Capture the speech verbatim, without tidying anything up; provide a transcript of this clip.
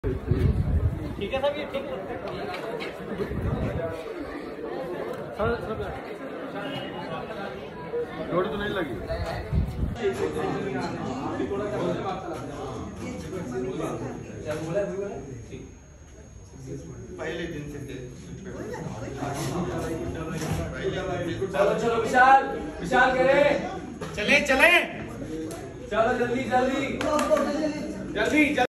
ठीक है सब, ये ठीक है सर। सब रोड तो नहीं लगी। पहले दिन से चलो चलो विशाल, विशाल करे, चले चले, चलो जल्दी जल्दी जल्दी।